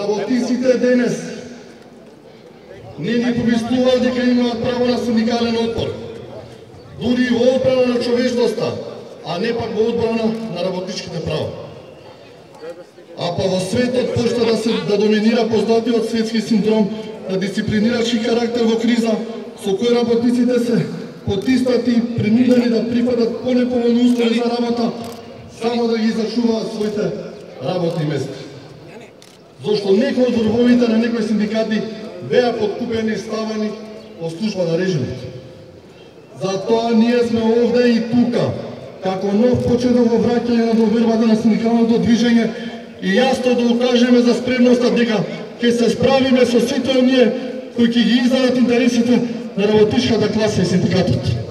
Работниците денес не ни повестуваат дека имаат право на синдикален отпор. Дури и во одбрана на човечноста, а не пак во одбрана на работничките права. А па во светот почна да доминира познатиот светски синдром на дисциплинирачки карактер во криза, со кој работниците се потиснати и принудени да прифатат понеповолни услови за работа, само да ги зачуваат своите работни места. Зошто некои од врвовите на некои синдикати беа подкупени и ставени во служба на режимот. Затоа ние сме овде и тука, како нов почеток во враќање на довербата на синдикалното движење и јасно да укажеме за спремноста дека ќе се справиме со сите оние кои ќе ги издадат интересите на работничката класа и синдикатот.